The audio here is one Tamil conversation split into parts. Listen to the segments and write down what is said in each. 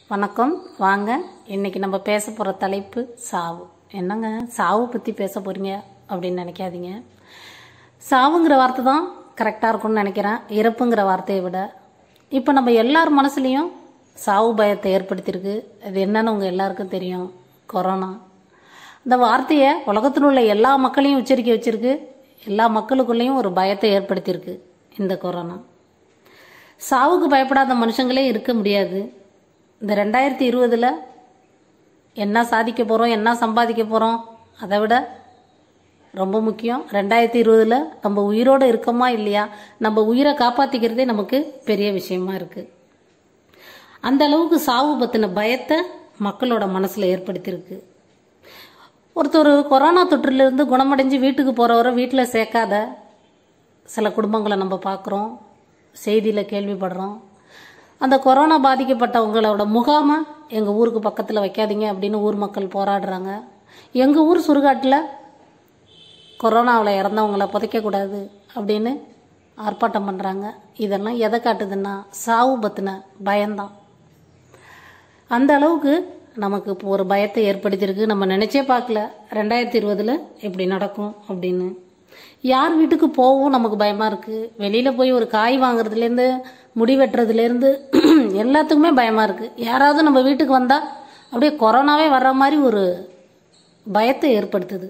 வணக்கம். வாங்க, இன்னைக்கு நம்ம பேச போகிற தலைப்பு சாவு. என்னங்க சாவு பற்றி பேச போகிறீங்க அப்படின்னு நினைக்காதீங்க. சாவுங்கிற வார்த்தை தான் கரெக்டாக இருக்கும்னு நினைக்கிறேன், இறப்புங்கிற வார்த்தையை விட. இப்போ நம்ம எல்லார் மனசுலேயும் சாவு பயத்தை ஏற்படுத்தியிருக்கு. அது என்னன்னு உங்கள் எல்லாருக்கும் தெரியும், கொரோனா. அந்த வார்த்தையை உலகத்தில் உள்ள எல்லா மக்களையும் உச்சரிக்க வச்சிருக்கு, எல்லா மக்களுக்குள்ளேயும் ஒரு பயத்தை ஏற்படுத்தியிருக்கு இந்த கொரோனா. சாவுக்கு பயப்படாத மனுஷங்களே இருக்க முடியாது. இந்த 2020 என்ன சாதிக்க போகிறோம், என்ன சம்பாதிக்க போகிறோம், அதை விட ரொம்ப முக்கியம் 2020 நம்ம உயிரோடு இருக்கோமா இல்லையா, நம்ம உயிரை காப்பாற்றிக்கிறதே நமக்கு பெரிய விஷயமா இருக்குது. அந்த அளவுக்கு சாவு பற்றின பயத்தை மக்களோட மனசில் ஏற்படுத்தியிருக்கு. ஒருத்தர் கொரோனா தொற்றிலிருந்து குணமடைஞ்சு வீட்டுக்கு போகிறவரை வீட்டில் சேர்க்காத சில குடும்பங்களை நம்ம பார்க்குறோம், செய்தியில் கேள்விப்படுறோம். அந்த கொரோனா பாதிக்கப்பட்டவங்களோட முகாமை எங்கள் ஊருக்கு பக்கத்தில் வைக்காதீங்க அப்படின்னு ஊர் மக்கள் போராடுறாங்க. எங்கள் ஊர் சுடுகாட்டில் கொரோனாவில் இறந்தவங்கள புதைக்கக்கூடாது அப்படின்னு ஆர்ப்பாட்டம் பண்ணுறாங்க. இதெல்லாம் எதை காட்டுதுன்னா சாவு பற்றின பயம்தான். அந்த அளவுக்கு நமக்கு இப்போ ஒரு பயத்தை ஏற்படுத்தியிருக்கு. நம்ம நினச்சே பார்க்கல 2020 இப்படி நடக்கும் அப்படின்னு. யார் வீட்டுக்கு போகவும் நமக்கு பயமாக இருக்குது. வெளியில் போய் ஒரு காய் வாங்குறதுலேருந்து முடி வெட்டுறதுலேருந்து எல்லாத்துக்குமே பயமாக இருக்குது. யாராவது நம்ம வீட்டுக்கு வந்தால் அப்படியே கொரோனாவே வர்ற மாதிரி ஒரு பயத்தை ஏற்படுத்துது.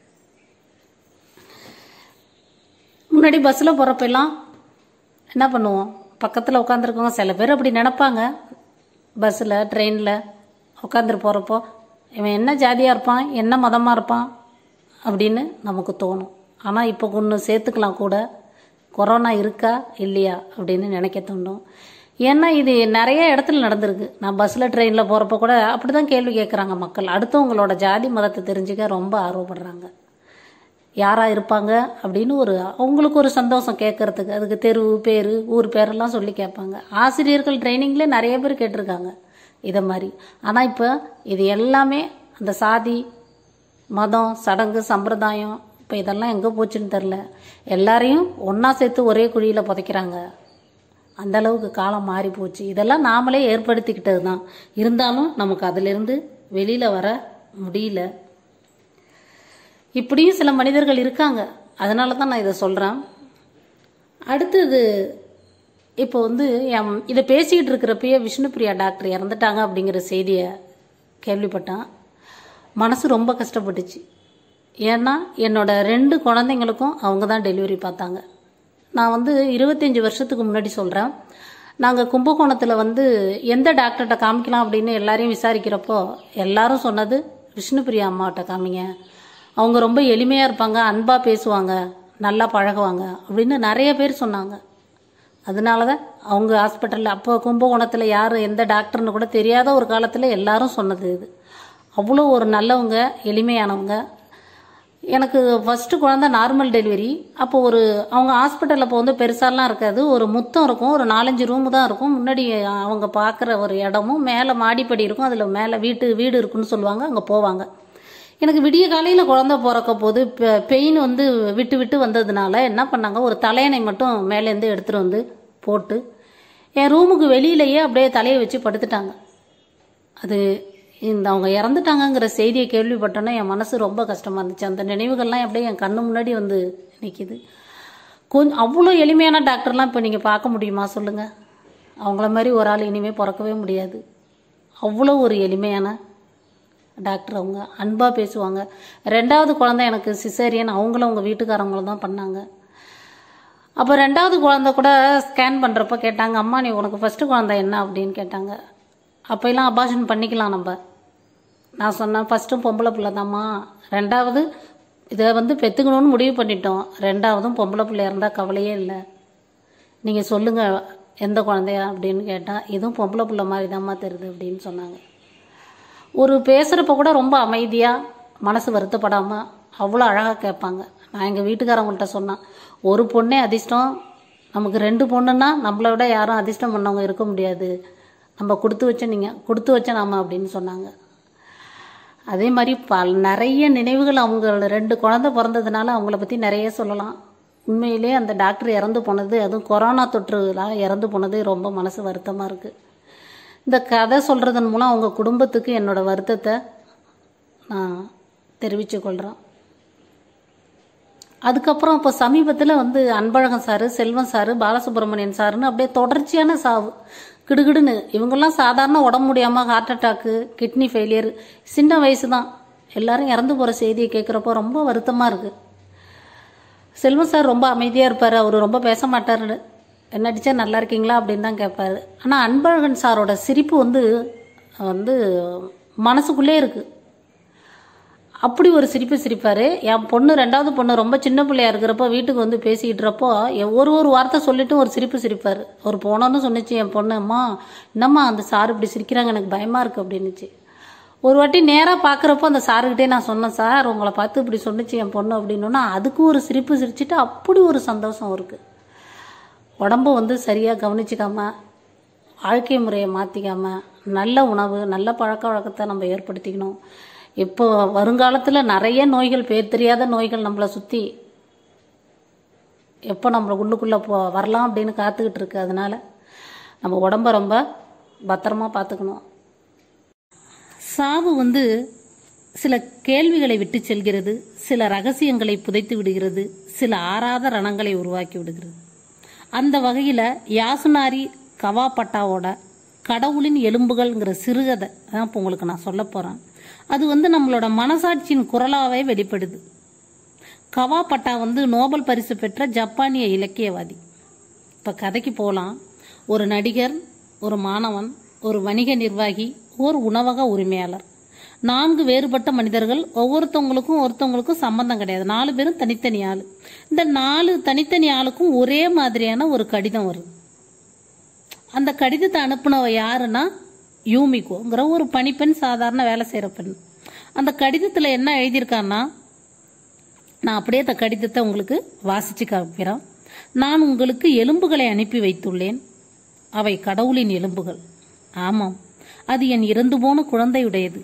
முன்னாடி பஸ்ஸில் போகிறப்பெல்லாம் என்ன பண்ணுவோம், பக்கத்தில் உட்காந்துருக்கோங்க, சில பேர் அப்படி நினைப்பாங்க. பஸ்ஸில் ட்ரெயினில் உட்காந்துட்டு போகிறப்போ இவன் என்ன ஜாதியாக இருப்பான், என்ன மதமாக இருப்பான் அப்படின்னு நமக்கு தோணும். ஆனால் இப்போ ஒன்று சேர்த்துக்கலாம் கூட, கொரோனா இருக்கா இல்லையா அப்படின்னு நினைக்க தோணும். ஏன்னா இது நிறைய இடத்துல நடந்திருக்கு. நான் பஸ்ஸில் ட்ரெயினில் போகிறப்ப கூட அப்படி தான் கேள்வி கேட்குறாங்க மக்கள். அடுத்தவங்களோட ஜாதி மதத்தை தெரிஞ்சுக்க ரொம்ப ஆர்வப்படுறாங்க. யாராக இருப்பாங்க அப்படின்னு அவங்களுக்கு ஒரு சந்தோஷம் கேட்கறதுக்கு. அதுக்கு தெரு பேர் ஊர் பேரெல்லாம் சொல்லி கேட்பாங்க. ஆசிரியர்கள் ட்ரைனிங்லேயே நிறைய பேர் கேட்டிருக்காங்க இதை மாதிரி. ஆனால் இப்போ இது எல்லாமே அந்த சாதி மதம் சடங்கு சம்பிரதாயம் இப்போ இதெல்லாம் எங்கே போச்சுன்னு தெரில. எல்லாரையும் ஒன்றா சேர்த்து ஒரே குழியில் புதைக்கிறாங்க. அந்த அளவுக்கு காலம் மாறி போச்சு. இதெல்லாம் நாமளே ஏற்படுத்திக்கிட்டது தான். இருந்தாலும் நமக்கு அதிலிருந்து வெளியில் வர முடியல. இப்படியும் சில மனிதர்கள் இருக்காங்க. அதனால தான் நான் இதை சொல்கிறேன். அடுத்தது இப்போ இதை பேசிக்கிட்டு இருக்கிறப்பயே விஷ்ணுபிரியா டாக்டர் இறந்துட்டாங்க அப்படிங்கிற செய்தியை கேள்விப்பட்டேன். மனசு ரொம்ப கஷ்டப்பட்டுச்சு. ஏன்னா என்னோட 2 குழந்தைங்களுக்கும் அவங்க தான் டெலிவரி பார்த்தாங்க. நான் 25 வருஷத்துக்கு முன்னாடி சொல்கிறேன். நாங்கள் கும்பகோணத்தில் எந்த டாக்டர்கிட்ட காமிக்கலாம் அப்படின்னு எல்லாரையும் விசாரிக்கிறப்போ எல்லாரும் சொன்னது விஷ்ணுபிரியா அம்மாவிட்ட காமிங்க, அவங்க ரொம்ப எளிமையாக இருப்பாங்க, அன்பாக பேசுவாங்க, நல்லா பழகுவாங்க அப்படின்னு நிறைய பேர் சொன்னாங்க. அதனால தான் அவங்க ஹாஸ்பிட்டலில் அப்போ கும்பகோணத்தில் யார் எந்த டாக்டர்னு கூட தெரியாத ஒரு காலத்தில் எல்லாரும் சொன்னது இது. அவ்வளோ ஒரு நல்லவங்க, எளிமையானவங்க. எனக்கு ஃபஸ்ட்டு குழந்தை நார்மல் டெலிவரி. அப்போ அவங்க ஹாஸ்பிட்டலில் இப்போ பெருசாலாம் இருக்காது, ஒரு முத்தம் இருக்கும், ஒரு 4-5 ரூமு தான் இருக்கும். முன்னாடி அவங்க பார்க்குற ஒரு இடமும் மேலே மாடிப்படி இருக்கும், அதில் மேலே வீடு இருக்குன்னு சொல்லுவாங்க, அங்கே போவாங்க. எனக்கு விடிய காலையில் குழந்தை பிறக்க போது பெயின் விட்டு விட்டு வந்ததுனால என்ன பண்ணாங்க, ஒரு தலையணை மட்டும் மேலேருந்து எடுத்துகிட்டு போட்டு என் ரூமுக்கு வெளியிலேயே அப்படியே தலையை வச்சு படுத்துட்டாங்க. அது அவங்க இறந்துட்டாங்கங்கிற செய்தியை கேள்விப்பட்டோன்னே என் மனசு ரொம்ப கஷ்டமாக இருந்துச்சு. அந்த நினைவுகள்லாம் அப்படியே என் கண்ணு முன்னாடி நிற்கிது. கொஞ்சம் அவ்வளோ எளிமையான டாக்டர்லாம் இப்போ நீங்கள் பார்க்க முடியுமா சொல்லுங்கள்? அவங்கள மாதிரி ஒரு ஆள் இனிமேல் பிறக்கவே முடியாது. அவ்வளோ ஒரு எளிமையான டாக்டர். அவங்க அன்பாக பேசுவாங்க. 2வது குழந்தை எனக்கு சிசேரியன், அவங்களும் அவங்க வீட்டுக்காரங்களும் தான் பண்ணாங்க. அப்போ 2வது குழந்தை கூட ஸ்கேன் பண்ணுறப்ப கேட்டாங்க, அம்மா நீ உனக்கு ஃபஸ்ட்டு குழந்தை என்ன அப்படின்னு கேட்டாங்க. அப்போல்லாம் அபார்ஷன் பண்ணிக்கலாம் நம்ம. நான் சொன்னேன், ஃபஸ்ட்டும் பொம்பளை பிள்ளை தாம்மா, 2வது இதை பெற்றுக்கணும்னு முடிவு பண்ணிட்டோம், 2வதும் பொம்பளை பிள்ளை இருந்தால் கவலையே இல்லை, நீங்கள் சொல்லுங்கள் எந்த குழந்தையா அப்படின்னு கேட்டால் இதுவும் பொம்பளை பிள்ளை மாதிரி தாம்மா தெரியுது அப்படின்னு சொன்னாங்க. ஒரு பேசுகிறப்ப கூட ரொம்ப அமைதியாக மனசு வருத்தப்படாமல் அவ்வளோ அழகாக கேட்பாங்க. நான் எங்கள் வீட்டுக்காரவங்கள்ட்ட சொன்னேன், ஒரு பொண்ணே அதிர்ஷ்டம், நமக்கு 2 பொண்ணுன்னா நம்மளை விட யாரும் அதிர்ஷ்டம் பண்ணவங்க இருக்க முடியாது, நம்ம கொடுத்து வச்ச நாம அப்படின்னு சொன்னாங்க. அதே மாதிரி நிறைய நினைவுகள். அவங்க 2 குழந்தை பிறந்ததுனால அவங்கள பற்றி நிறைய சொல்லலாம். உண்மையிலே அந்த டாக்டர் இறந்து போனது, அதுவும் கொரோனா தொற்றுலாம் இறந்து போனது ரொம்ப மனசு வருத்தமாக இருக்குது. இந்த கதை சொல்கிறதன் மூலம் அவங்க குடும்பத்துக்கு என்னோட வருத்தத்தை நான் தெரிவித்து கொள்கிறேன். அதுக்கப்புறம் இப்போ சமீபத்தில் வந்து அன்பழகன் சார், செல்வம் சார், பாலசுப்ரமணியன் சாருன்னு அப்படியே தொடர்ச்சியான சாவு கிடுகிடுன்னு. இவங்கெல்லாம் சாதாரண உடம்பு முடியாமல் ஹார்ட் அட்டாக்கு, கிட்னி ஃபெயிலியர், சின்ன வயசு தான், எல்லாரும் இறந்து போகிற செய்தியை கேட்குறப்போ ரொம்ப வருத்தமாக இருக்குது. செல்வம் சார் ரொம்ப அமைதியாக இருப்பார், அவர் ரொம்ப பேச மாட்டார், என்ன அடிச்சா நல்லா இருக்கீங்களா அப்படின்னு தான் கேட்பார். ஆனால் அன்பழகன் சாரோட சிரிப்பு வந்து வந்து மனசுக்குள்ளே இருக்குது. அப்படி ஒரு சிரிப்பு சிரிப்பார். என் பொண்ணு, 2வது பொண்ணு ரொம்ப சின்ன பிள்ளையா இருக்கிறப்போ வீட்டுக்கு வந்து பேசிக்கிட்டுறப்போ ஒரு வார்த்தை சொல்லிட்டு ஒரு சிரிப்பு சிரிப்பார். ஒரு போனோன்னு சொன்னிச்சு என் பொண்ணு, அம்மா என்னம்மா அந்த சார் இப்படி சிரிக்கிறாங்க, எனக்கு பயமாக இருக்குது அப்படின்னுச்சு. ஒரு வாட்டி நேராக பார்க்குறப்போ அந்த சாருக்கிட்டே நான் சொன்னேன், சார் உங்களை பார்த்து இப்படி சொன்னிச்சு என் பொண்ணு அப்படின்னா அதுக்கும் ஒரு சிரிப்பு சிரிச்சுட்டு அப்படி ஒரு சந்தோஷம் இருக்குது. உடம்பு வந்து சரியாக கவனிச்சிக்காம, வாழ்க்கை முறையை மாற்றிக்காம, நல்ல உணவு, நல்ல பழக்க வழக்கத்தை நம்ம ஏற்படுத்திக்கணும். இப்போ வருங்காலத்தில் நிறைய நோய்கள், பேர் தெரியாத நோய்கள் நம்மளை சுற்றி எப்போ நம்மளை உள்ளுக்குள்ளே வரலாம் அப்படின்னு காத்துக்கிட்டு இருக்கு. அதனால நம்ம உடம்ப ரொம்ப பத்திரமா பார்த்துக்கணும். சாவு வந்து சில கேள்விகளை விட்டு செல்கிறது, சில ரகசியங்களை புதைத்து விடுகிறது, சில ஆறாத ரணங்களை உருவாக்கி விடுகிறது. அந்த வகையில் யாசுனாரி கவாபட்டாவோட கடவுளின் எலும்புகள்ங்கிற சிறுகதை தான் இப்போ உங்களுக்கு நான் சொல்ல போகிறேன். அது வந்து நம்மளோட மனசாட்சியின் குரலாவே வெளிப்படுது. கவாபட்டா வந்து நோபல் பரிசு பெற்ற ஜப்பானிய இலக்கியவாதி. இப்போ கதைக்கு போகலாம். ஒரு நடிகர், ஒரு மாணவன், ஒரு வணிக நிர்வாகி, ஒரு உணவக உரிமையாளர், 4 வேறுபட்ட மனிதர்கள். ஒருத்தவங்களுக்கும் சம்பந்தம் கிடையாது. 4 பேரும் தனித்தனி ஆள். இந்த 4 தனித்தனி ஆளுக்கும் ஒரே மாதிரியான ஒரு கடிதம் வரும். அந்த கடிதத்தை அனுப்புனவ யாருன்னா யூமிகோங்கிற ஒரு பணிப்பெண், சாதாரண வேலை செய்கிற பெண். அந்த கடிதத்தில் என்ன எழுதியிருக்கான்னா, நான் அப்படியே அந்த கடிதத்தை உங்களுக்கு வாசிச்சு காமிக்கிறேன். நான் உங்களுக்கு எலும்புகளை அனுப்பி வைத்துள்ளேன். அவை கடவுளின் எலும்புகள். ஆமாம், அது என் இறந்து போன குழந்தையுடையது.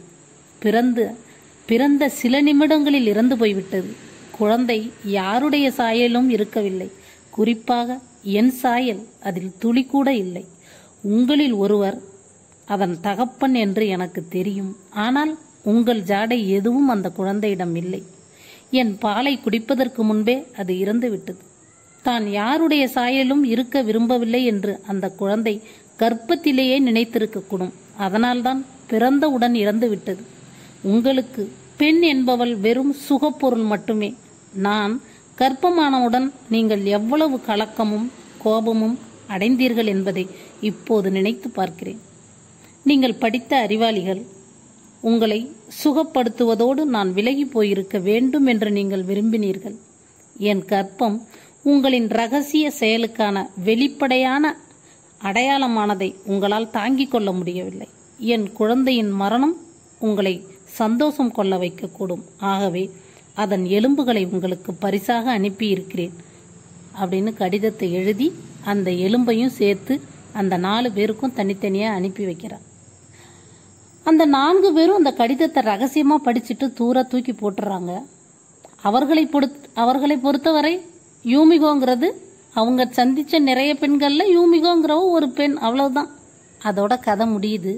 பிறந்த சில நிமிடங்களில் இறந்து போய்விட்டது. குழந்தை யாருடைய சாயலும் இருக்கவில்லை. குறிப்பாக என் சாயல் அதில் துளி கூட இல்லை. உங்களில் ஒருவர் அதன் தகப்பன் என்று எனக்கு தெரியும். ஆனால் உங்கள் ஜாடை எதுவும் அந்த குழந்தையிடம் இல்லை. என் பாலை குடிப்பதற்கு முன்பே அது இறந்து விட்டது. தான் யாருடைய சாயலும் இருக்க விரும்பவில்லை என்று அந்த குழந்தை கர்ப்பத்திலேயே நினைத்திருக்கக்கூடும். அதனால்தான் பிறந்தவுடன் இறந்து விட்டது. உங்களுக்கு பெண் என்பவள் வெறும் சுகப்பொருள் மட்டுமே. நான் கர்ப்பமானவுடன் நீங்கள் எவ்வளவு கலக்கமும் கோபமும் அடைந்தீர்கள் என்பதை இப்போது நினைத்து பார்க்கிறேன். நீங்கள் படித்த அறிவாளிகள். உங்களை சுகப்படுத்துவதோடு நான் விலகி போயிருக்க வேண்டும் என்று நீங்கள் விரும்பினீர்கள். என் கர்ப்பம் உங்களின் ரகசிய செயலுக்கான வெளிப்படையான அடையாளமானதை உங்களால் தாங்கிக் கொள்ள முடியவில்லை. என் குழந்தையின் மரணம் உங்களை சந்தோஷம் கொள்ள வைக்கக்கூடும். ஆகவே அதன் எலும்புகளை உங்களுக்கு பரிசாக அனுப்பியிருக்கிறேன் அப்படின்னு கடிதத்தை எழுதி அந்த எலும்பையும் சேர்த்து அந்த 4 பேருக்கும் தனித்தனியாக அனுப்பி வைக்கிறார். அந்த 4 பேரும் அந்த கடிதத்தை ரகசியமா படிச்சுட்டு தூர தூக்கி போட்டுறாங்க. அவர்களை பொறுத்தவரை யூமிகோங்கிறது அவங்க சந்திச்ச நிறைய பெண்கள்ல யூமிகோங்கிறவ ஒரு பெண், அவ்வளவுதான். அதோட கதை முடியுது.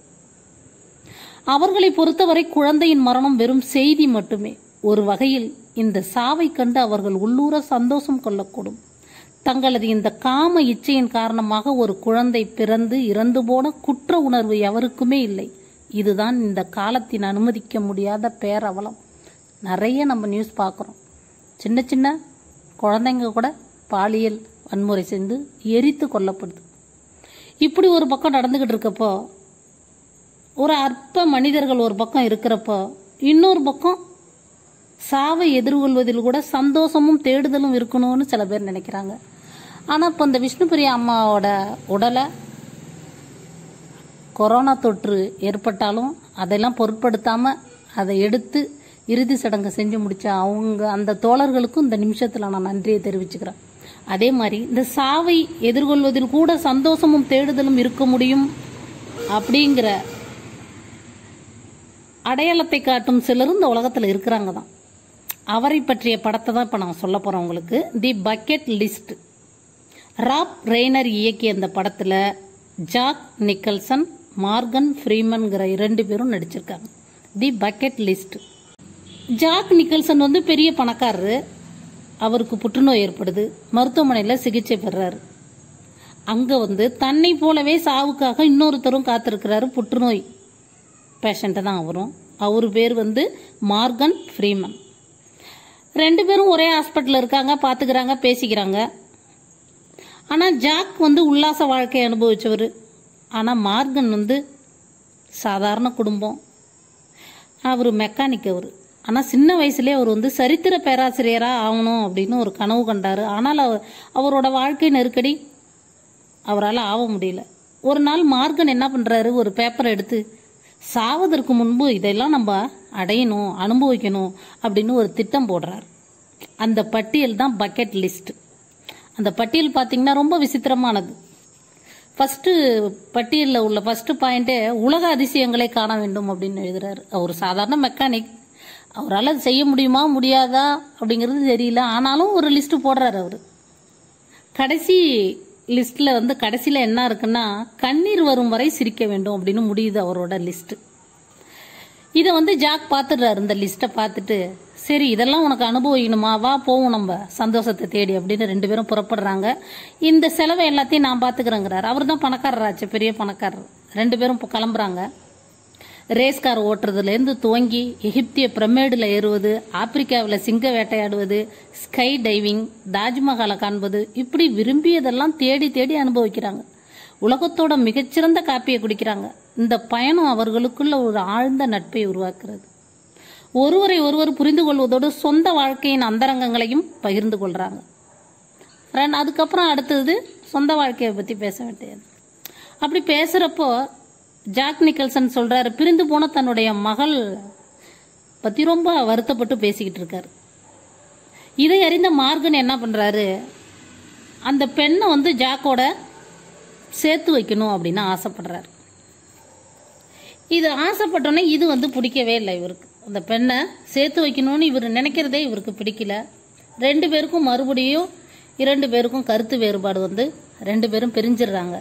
அவர்களை பொறுத்தவரை குழந்தையின் மரணம் வெறும் செய்தி மட்டுமே. ஒரு வகையில் இந்த சாவை கண்டு அவர்கள் உள்ளூர சந்தோஷம் கொள்ளக்கூடும். தங்களது இந்த காம இச்சையின் காரணமாக ஒரு குழந்தை பிறந்து இறந்து போன குற்ற உணர்வு எவருக்குமே இல்லை. இதுதான் இந்த காலத்தின் அனுமதிக்க முடியாத பேரவலம். நிறைய நம்ம நியூஸ் பார்க்குறோம். சின்ன சின்ன குழந்தைங்க கூட பாலியல் வன்முறை செஞ்சு எரித்து கொல்லப்படுது. இப்படி ஒரு பக்கம் நடந்துகிட்டு இருக்கப்போ, ஒரு அற்ப மனிதர்கள் ஒரு பக்கம் இருக்கிறப்போ, இன்னொரு பக்கம் சாவை எதிர்கொள்வதில் கூட சந்தோஷமும் தேடுதலும் இருக்கணும்னு சில பேர் நினைக்கிறாங்க. ஆனால் இப்போ இந்த விஷ்ணுபிரியா அம்மாவோட உடலை கொரோனா தொற்று ஏற்பட்டாலும் அதெல்லாம் பொருட்படுத்தாமல் அதை எடுத்து இறுதி சடங்கு செஞ்சு முடிச்ச அவங்க அந்த தோழர்களுக்கும் இந்த நிமிஷத்தில் நான் நன்றியை தெரிவிச்சுக்கிறேன். அதே மாதிரி இந்த சாவை எதிர்கொள்வதில் கூட சந்தோஷமும் தேடுதலும் இருக்க முடியும் அப்படிங்கிற அடையாளத்தை காட்டும் சிலரும் இந்த உலகத்தில் இருக்கிறாங்க தான். அவரை பற்றிய படத்தை தான் இப்போ நான் சொல்ல போகிறேன் உங்களுக்கு. The bucket list. Rob Reiner இயக்கிய அந்த படத்தில் ஜாக் நிக்கல்சன், மார்கன் ஃப்ரீமன்கிற 2 பேரும் நடிச்சிருக்காங்க. The bucket list. Jack Nicholson வந்து பெரிய பணக்காரரு. அவருக்கு புற்றுநோய் ஏற்படுது. மருத்துவமனையில் சிகிச்சை பெறாரு. அங்க வந்து தன்னை போலவே சாவுக்காக இன்னொருத்தரும் காத்திருக்கிறாரு. புற்றுநோய் பேஷண்ட் தான் அவரும். அவரு பேர் வந்து மார்கன் ஃப்ரீமன். 2 பேரும் ஒரே ஹாஸ்பிட்டல் இருக்காங்க, பாத்துக்கிறாங்க, பேசிக்கிறாங்க. ஆனா ஜாக் வந்து உல்லாச வாழ்க்கையை அனுபவிச்சவர். ஆனா மார்கன் வந்து சாதாரண குடும்பம். அவர் மெக்கானிக். அவர் ஆனா சின்ன வயசுலேயே அவர் வந்து சரித்திர பேராசிரியரா ஆகணும் அப்படின்னு ஒரு கனவு கண்டாரு. ஆனால் அவரோட வாழ்க்கை நெருக்கடி அவரால் ஆக முடியல. ஒரு நாள் மார்கன் என்ன பண்றாரு, ஒரு பேப்பரை எடுத்து சாவதற்கு முன்பு இதெல்லாம் நம்ம அடையணும், அனுபவிக்கணும் அப்படின்னு ஒரு திட்டம் போடுறாரு. அந்த பட்டியல் தான் பக்கெட் லிஸ்ட். அந்த பட்டியல் பார்த்தீங்கன்னா ரொம்ப விசித்திரமானது. ஃபர்ஸ்ட் பட்டியலில் உள்ள ஃபர்ஸ்ட் பாயிண்டே உலக அதிசயங்களை காண வேண்டும் அப்படின்னு எழுதுறாரு. அவர் சாதாரண மெக்கானிக். அவரால் அது செய்ய முடியுமா முடியாதா அப்படிங்கிறது தெரியல. ஆனாலும் ஒரு லிஸ்ட் போடுறாரு அவர். கடைசி லிஸ்ட்ல வந்து கடைசியில் என்ன இருக்குன்னா, கண்ணீர் வரும் வரை சிரிக்க வேண்டும் அப்படின்னு முடியுது அவரோட லிஸ்ட். இதை வந்து ஜாக் பார்த்துடுறாரு. இந்த லிஸ்ட்டை பார்த்துட்டு, சரி இதெல்லாம் உனக்கு அனுபவிக்கணுமா, வா போவோம் நம்ம சந்தோஷத்தை தேடி அப்படின்னு 2 பேரும் புறப்படுறாங்க. இந்த செலவை எல்லாத்தையும் நான் பார்த்துக்கிறேங்கிறாரு. அவர் தான் பணக்காரராச்சு, பெரிய பணக்காரர். 2 பேரும் கிளம்புறாங்க. ரேஸ் கார் ஓட்டுறதுலேருந்து துவங்கி எகிப்திய பிரமிடில் ஏறுவது, ஆப்பிரிக்காவில் சிங்க வேட்டையாடுவது, ஸ்கை டைவிங், தாஜ்மஹாலை காண்பது, இப்படி விரும்பியதெல்லாம் தேடி தேடி அனுபவிக்கிறாங்க. உலகத்தோட மிகச்சிறந்த காப்பியை குடிக்கிறாங்க. இந்த பயணம் அவர்களுக்குள்ள ஒரு ஆழ்ந்த நட்பை உருவாக்குறது. ஒருவரை ஒருவர் புரிந்து கொள்வதோடு சொந்த வாழ்க்கையின் அந்தரங்கங்களையும் பகிர்ந்து கொள்றாங்க. அதுக்கப்புறம் அடுத்தது சொந்த வாழ்க்கையை பற்றி பேச வேண்டியது. அப்படி பேசுறப்போ ஜாக் நிக்கல்சன் சொல்றாரு, பிரிந்து போன தன்னுடைய மகள் பத்தி ரொம்ப வருத்தப்பட்டு பேசிக்கிட்டு இருக்காரு. இதை அறிந்த மார்கன் என்ன பண்றாரு, அந்த பெண்ணை வந்து ஜாக்கோட சேர்த்து வைக்கணும் அப்படின்னு ஆசைப்படுறாரு. இது ஆசைப்பட்டோன்னே இது வந்து பிடிக்கவே இல்லை இவருக்கு. அந்த பெண்ணை சேர்த்து வைக்கணும்னு இவர் நினைக்கிறதே இவருக்கு பிடிக்கல. 2 பேருக்கும் மறுபடியும் 2 பேருக்கும் கருத்து வேறுபாடு வந்து 2 பேரும் பிரிஞ்சிடுறாங்க.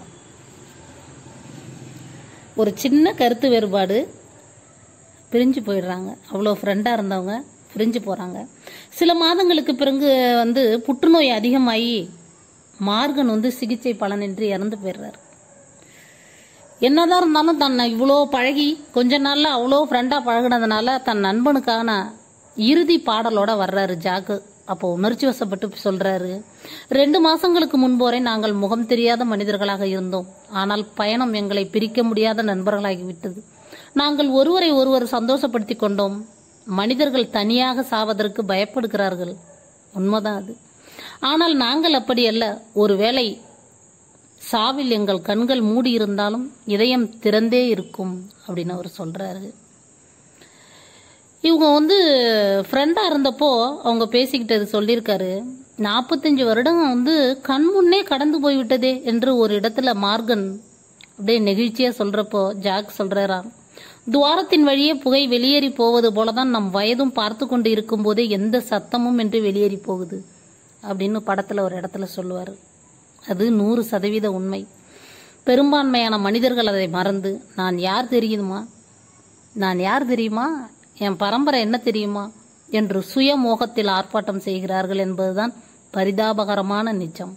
ஒரு சின்ன கருத்து வேறுபாடு பிரிஞ்சு போயிடுறாங்க. அவ்வளோ ஃப்ரெண்டாக இருந்தவங்க பிரிஞ்சு போகிறாங்க. சில மாதங்களுக்கு பிறகு வந்து புற்றுநோய் அதிகமாகி மார்கன் வந்து சிகிச்சை பலனின்றி இறந்து போயிடுறாரு. என்னதான் இருந்தாலும் தன்னை இவ்வளோ பழகி கொஞ்ச நாளில் அவ்வளோ ஃப்ரெண்டாக பழகினதுனால தன் நண்பனுக்கான இறுதி பாடலோட வர்றாரு ஜாக்கு. அப்போ உணர்ச்சி வசப்பட்டு சொல்றாரு, 2 மாசங்களுக்கு முன்பு வரை நாங்கள் முகம் தெரியாத மனிதர்களாக இருந்தோம். ஆனால் பயணம் எங்களை பிரிக்க முடியாத நண்பர்களாகிவிட்டது. நாங்கள் ஒருவரை ஒருவர் சந்தோஷப்படுத்தி கொண்டோம். மனிதர்கள் தனியாக சாவதற்கு பயப்படுகிறார்கள், உண்மைதான் அது. ஆனால் நாங்கள் அப்படி அல்ல. ஒருவேளை சாவில் எங்கள் கண்கள் மூடி இருந்தாலும் இதயம் திறந்தே இருக்கும் அப்படின்னு அவர் சொல்றாரு. இவங்க வந்து ஃப்ரெண்டாக இருந்தப்போ அவங்க பேசிக்கிட்டது சொல்லியிருக்காரு, 45 வருடம் வந்து கண் முன்னே கடந்து போய்விட்டதே என்று ஒரு இடத்துல மார்கன் அப்படியே நெகிழ்ச்சியாக சொல்கிறப்போ ஜாக் சொல்கிறாராம், துவாரத்தின் வழியே புகை வெளியேறி போவது போலதான் நம் வயதும் பார்த்து கொண்டு இருக்கும் போதே எந்த சத்தமும் என்று வெளியேறி போகுது அப்படின்னு படத்தில் ஒரு இடத்துல சொல்லுவார். அது 100% உண்மை. பெரும்பான்மையான மனிதர்கள் அதை மறந்து நான் யார் தெரியுமா, என் பரம்பரை என்ன தெரியுமா என்று சுய மோகத்தில் ஆர்ப்பாட்டம் செய்கிறார்கள் என்பதுதான் பரிதாபகரமான நிஜம்.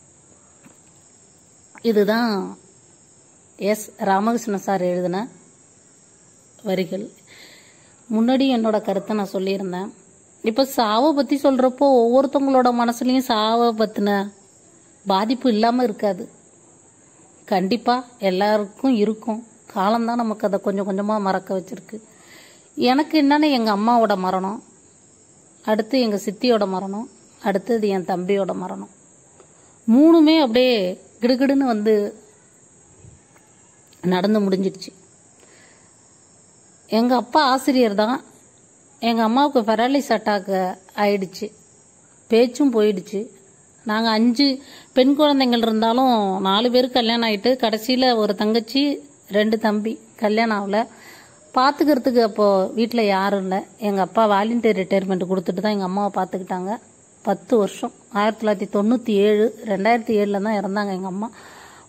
இதுதான் எஸ் ராமகிருஷ்ணன் சார் எழுதின வரிகள். முன்னாடி என்னோட கருத்தை நான் சொல்லியிருந்தேன். இப்போ சாவை பற்றி சொல்கிறப்போ ஒவ்வொருத்தவங்களோட மனசுலையும் சாவை பற்றின பாதிப்பு இல்லாமல் இருக்காது. கண்டிப்பாக எல்லாருக்கும் இருக்கும். காலம்தான் நமக்கு அதை கொஞ்சம் கொஞ்சமாக மறக்க வச்சிருக்கு. எனக்கு என்னென்னா எங்கள் அம்மாவோட மரணம், அடுத்து எங்கள் சித்தியோட மரணம், அடுத்தது என் தம்பியோட மரணம். 3மே அப்படியே கிடுகிடுன்னு வந்து நடந்து முடிஞ்சிடுச்சு. எங்கள் அப்பா ஆசிரியர் தான். எங்கள் அம்மாவுக்கு பெராலிஸ் அட்டாக் ஆயிடுச்சு, பேச்சும் போயிடுச்சு. நாங்கள் 5 பெண் குழந்தைங்கள் இருந்தாலும் 4 பேருக்கு கல்யாணம் ஆகிட்டு கடைசியில் ஒரு தங்கச்சி 2 தம்பி கல்யாணம் ஆகல. பார்த்துக்கிறதுக்கு அப்போது வீட்டில் யாரும் இல்லை. எங்கள் அப்பா வாலண்டியர் ரிட்டையர்மெண்ட் கொடுத்துட்டு தான் எங்கள் அம்மாவை பார்த்துக்கிட்டாங்க. 10 வருஷம் 1997 2007 தான் இறந்தாங்க எங்கள் அம்மா.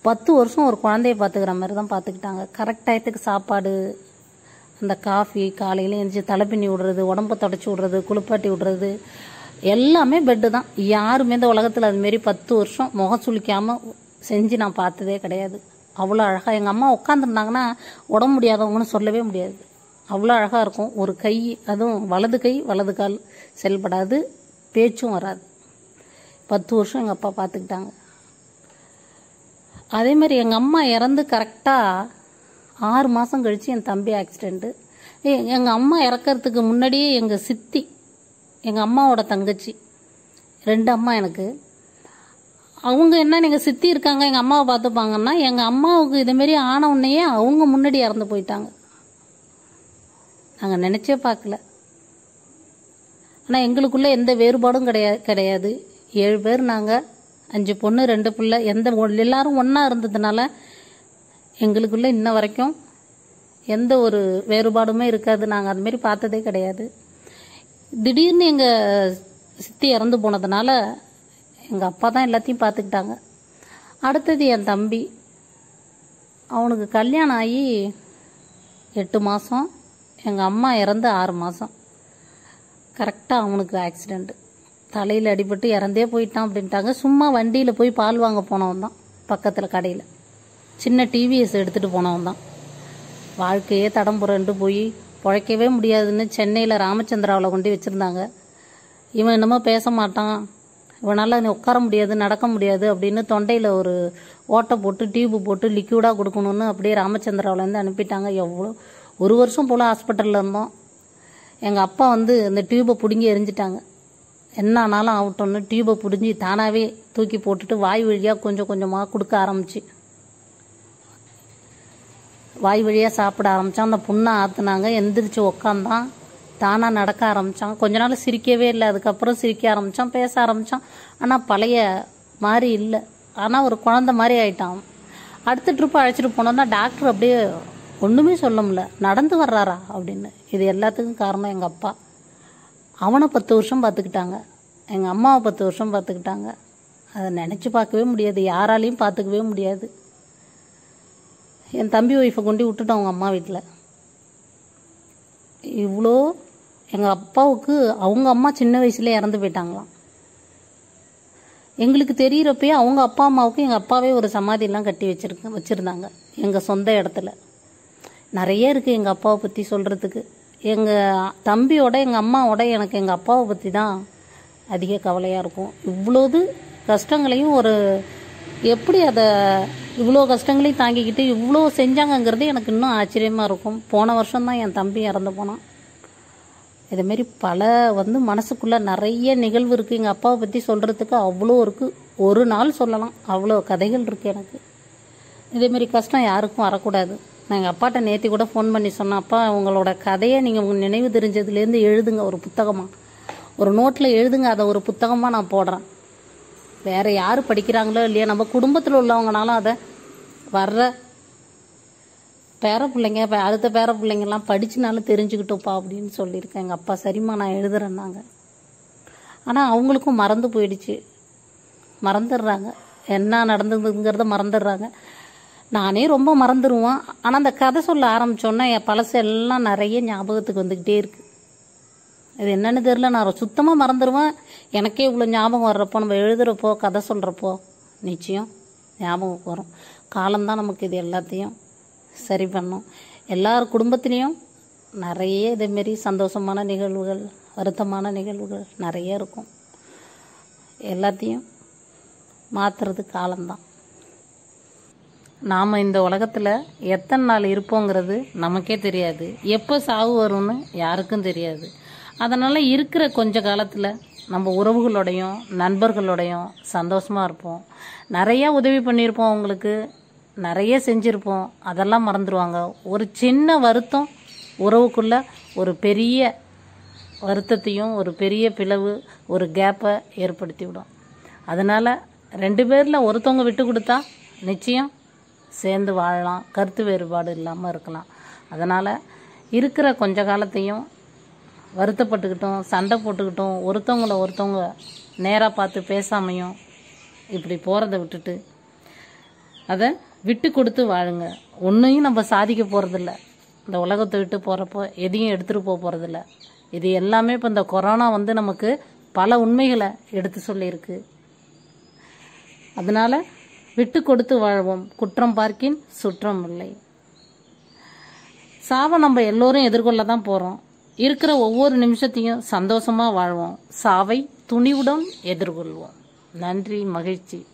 10 வருஷம் ஒரு குழந்தைய பார்த்துக்கிற மாதிரி தான் பார்த்துக்கிட்டாங்க. கரெக்ட் டயத்துக்கு சாப்பாடு, அந்த காஃபி, காலையில் எழுந்திரிச்சு தலை பின்னி விடுறது, உடம்பை தொடச்சி விடுறது, குளிப்பாட்டி விடுறது, எல்லாமே பெட்டு தான். யாருமே இந்த உலகத்தில் அதுமாரி 10 வருஷம் முகம் சுளிக்காமல் செஞ்சு நான் பார்த்ததே கிடையாது. அவ்வளோ அழகாக எங்கள் அம்மா உட்காந்துருந்தாங்கன்னா உடம்பு முடியாதவங்கன்னு சொல்லவே முடியாது. அவ்வளோ அழகாக இருக்கும். ஒரு கை, அதுவும் வலது கை வலது கால் செயல்படாது, பேச்சும் வராது. 10 வருஷம் எங்கள் அப்பா பார்த்துக்கிட்டாங்க. அதேமாதிரி எங்கள் அம்மா இறந்து கரெக்டாக 6 மாதம் கழித்து என் தம்பி ஆக்சிடெண்ட்டு. எங்கள் அம்மா இறக்கிறதுக்கு முன்னாடியே எங்கள் சித்தி, எங்கள் அம்மாவோட தங்கச்சி, 2 அம்மா எனக்கு, அவங்க என்ன எங்கள் சித்தி இருக்காங்க எங்கள் அம்மாவை பார்த்துப்பாங்கன்னா, எங்கள் அம்மாவுக்கு இதுமாரி ஆன உடனேயே அவங்க முன்னாடி இறந்து போயிட்டாங்க. நாங்கள் நினச்சே பார்க்கல. ஆனால் எங்களுக்குள்ளே எந்த வேறுபாடும் கிடையாது. 7 பேர் நாங்கள், 5 பொண்ணு 2 பிள்ளை. எல்லாரும் ஒன்றா இருந்ததுனால எங்களுக்குள்ளே இன்ன வரைக்கும் எந்த ஒரு வேறுபாடுமே இருக்காது. நாங்கள் அதுமாரி பார்த்ததே கிடையாது. திடீர்னு எங்கள் சித்தி இறந்து போனதுனால எங்கள் அப்பா தான் எல்லாத்தையும் பார்த்துக்கிட்டாங்க. அடுத்தது என் தம்பி, அவனுக்கு கல்யாணம் ஆகி 8 மாதம், எங்கள் அம்மா இறந்து 6 மாதம். கரெக்டாக அவனுக்கு ஆக்சிடெண்ட்டு, தலையில் அடிபட்டு இறந்தே போயிட்டான் அப்படின்ட்டாங்க. சும்மா வண்டியில் போய் பால் வாங்க போனவன் தான், பக்கத்தில் கடையில் சின்ன டிவிஎஸ் எடுத்துகிட்டு போனவன் தான். வாழ்க்கையே தடம் புரண்டு போய் பிழைக்கவே முடியாதுன்னு சென்னையில் ராமச்சந்திராவில் கொண்டு வச்சுருந்தாங்க. இவன் என்னமோ பேச மாட்டான், இவனால் உட்கார முடியாது, நடக்க முடியாது அப்படின்னு தொண்டையில் ஒரு ஓட்டை போட்டு டியூப்பு போட்டு லிக்யூடாக கொடுக்கணுன்னு அப்படியே ராமச்சந்திராவிலேருந்து அனுப்பிட்டாங்க. எவ்வளோ 1 வருஷம் போல் ஹாஸ்பிட்டலில் இருந்தோம். எங்கள் அப்பா இந்த டியூப்பை பிடுங்கி எரிஞ்சிட்டாங்க. என்ன ஆனாலும் ஆகட்டும்னு டியூப்பை பிடுங்கி தானாகவே தூக்கி போட்டுட்டு வாய் வழியாக கொஞ்சம் கொஞ்சமாக கொடுக்க ஆரம்பிச்சு, வாய் வழியாக சாப்பிட ஆரம்பித்தான். அந்த புண்ணை ஆற்றுனாங்க, எந்திரிச்சு உக்காந்தான், தானாக நடக்க ஆரம்பித்தான். கொஞ்ச நாள் சிரிக்கவே இல்லை, அதுக்கப்புறம் சிரிக்க ஆரம்பித்தான், பேச ஆரம்பித்தான். ஆனால் பழைய மாதிரி இல்லை, ஆனால் ஒரு குழந்த மாதிரி ஆயிட்டான். அடுத்த ட்ரிப்பு அழைச்சிட்டு போனோன்னா டாக்டர் அப்படியே ஒன்றுமே சொல்ல முடியல, நடந்து வர்றாரா அப்படின்னு. இது எல்லாத்துக்கும் காரணம் எங்கள் அப்பா. அவனை 10 வருஷம் பார்த்துக்கிட்டாங்க, எங்கள் அம்மாவை 10 வருஷம் பார்த்துக்கிட்டாங்க. அதை நினச்சி பார்க்கவே முடியாது, யாராலையும் பார்த்துக்கவே முடியாது. என் தம்பி ஒய்ஃபை கொண்டு விட்டுட்டோம் அவங்க அம்மா வீட்டில். இவ்வளோ எங்கள் அப்பாவுக்கு அவங்க அம்மா சின்ன வயசுலேயே இறந்து போயிட்டாங்களாம். எங்களுக்கு தெரிகிறப்பயே அவங்க அப்பா அம்மாவுக்கு எங்கள் அப்பாவே ஒரு சமாதியெல்லாம் கட்டி வச்சுருந்தாங்க எங்கள் சொந்த இடத்துல. நிறைய இருக்குது எங்கள் அப்பாவை பற்றி சொல்கிறதுக்கு. எங்கள் தம்பியோட எங்கள் அம்மாவோட எனக்கு எங்கள் அப்பாவை பற்றி தான் அதிக கவலையாக இருக்கும். இவ்வளோது கஷ்டங்களையும் எப்படி அதை இவ்வளோ கஷ்டங்களையும் தாங்கிக்கிட்டு இவ்வளோ செஞ்சாங்கங்கிறது எனக்கு இன்னும் ஆச்சரியமாக இருக்கும். போன வருஷம்தான் என் தம்பி இறந்து போனான். இதுமாரி பல மனசுக்குள்ளே நிறைய நிகழ்வு இருக்குது. எங்கள் அப்பாவை பற்றி சொல்கிறதுக்கு அவ்வளோ இருக்குது, ஒரு நாள் சொல்லலாம், அவ்வளோ கதைகள் இருக்குது எனக்கு. இதேமாரி கஷ்டம் யாருக்கும் வரக்கூடாது. நான் எங்கள் அப்பாட்ட நேற்று கூட ஃபோன் பண்ணி சொன்னேன், அப்பா உங்களோட கதையை நீங்கள் உங்கள் நினைவு தெரிஞ்சதுலேருந்து எழுதுங்க, ஒரு புத்தகமாக, ஒரு நோட்டில் எழுதுங்க, அதை ஒரு புத்தகமாக நான் போடுறேன். வேறு யார் படிக்கிறாங்களோ இல்லையா, நம்ம குடும்பத்தில் உள்ளவங்கனாலும் அதை வர்ற பேர பிள்ளைங்க, அடுத்த பேர பிள்ளைங்கள்லாம் படிச்சுனாலும் தெரிஞ்சுக்கிட்டோப்பா அப்படின்னு சொல்லியிருக்கேன். எங்கள் அப்பா சரிம்மா நான் எழுதுறேன்னாங்க. ஆனால் அவங்களுக்கும் மறந்து போயிடுச்சு, மறந்துடுறாங்க, என்ன நடந்ததுங்கிறத மறந்துடுறாங்க. நானே ரொம்ப மறந்துடுவேன். ஆனால் அந்த கதை சொல்ல ஆரம்பித்தோன்னே என் பழசு எல்லாம் நிறைய ஞாபகத்துக்கு வந்துக்கிட்டே இருக்குது. இது என்னன்னு தெரியல, நான் சுத்தமாக மறந்துடுவேன். எனக்கே இவ்வளோ ஞாபகம் வர்றப்போ, நம்ம எழுதுகிறப்போ கதை சொல்கிறப்போ நிச்சயம் ஞாபகம் வரும். காலம்தான் நமக்கு இது எல்லாத்தையும் சரி பண்ணும். எல்லார் குடும்பத்துலேயும் நிறைய இதேமாரி சந்தோஷமான நிகழ்வுகள், வருத்தமான நிகழ்வுகள் நிறைய இருக்கும். எல்லாத்தையும் மாற்றுறது காலம்தான். நாம் இந்த உலகத்தில் எத்தனை நாள் இருப்போங்கிறது நமக்கே தெரியாது, எப்போ சாவு வரும்னு யாருக்கும் தெரியாது. அதனால் இருக்கிற கொஞ்ச காலத்தில் நம்ம உறவுகளோடையும் நண்பர்களோடையும் சந்தோஷமாக இருப்போம். நிறையா உதவி பண்ணியிருப்போம், அவங்களுக்கு நிறைய செஞ்சுருப்போம், அதெல்லாம் மறந்துடுவாங்க. ஒரு சின்ன வருத்தம் உறவுக்குள்ளே ஒரு பெரிய வருத்தத்தையும் ஒரு பெரிய பிளவு, ஒரு கேப்பை ஏற்படுத்தி விடும். அதனால் 2 பேரில் ஒருத்தவங்க விட்டு கொடுத்தா நிச்சயம் சேர்ந்து வாழலாம், கருத்து வேறுபாடு இல்லாமல் இருக்கலாம். அதனால் இருக்கிற கொஞ்ச காலத்தையும் வருத்தப்பட்டுக்கிட்டோம், சண்டை போட்டுக்கிட்டோம், ஒருத்தவங்க நேராக பார்த்து பேசாமையும் இப்படி போகிறத விட்டுட்டு அதை விட்டு கொடுத்து வாழுங்க. ஒன்றையும் நம்ம சாதிக்க போகிறதில்ல. இந்த உலகத்தை விட்டு போகிறப்போ எதையும் எடுத்துகிட்டு போகிறதில்ல. இது எல்லாமே இப்போ இந்த கொரோனா நமக்கு பல உண்மைகளை எடுத்து சொல்லியிருக்கு. அதனால் விட்டு கொடுத்து வாழ்வோம். குற்றம் பார்க்கின் சுற்றம் இல்லை. சாவை நம்ம எல்லோரும் எதிர்கொள்ள தான் போகிறோம். இருக்கிற ஒவ்வொரு நிமிஷத்தையும் சந்தோஷமாக வாழ்வோம். சாவை துணிவுடன் எதிர்கொள்வோம். நன்றி, மகிழ்ச்சி.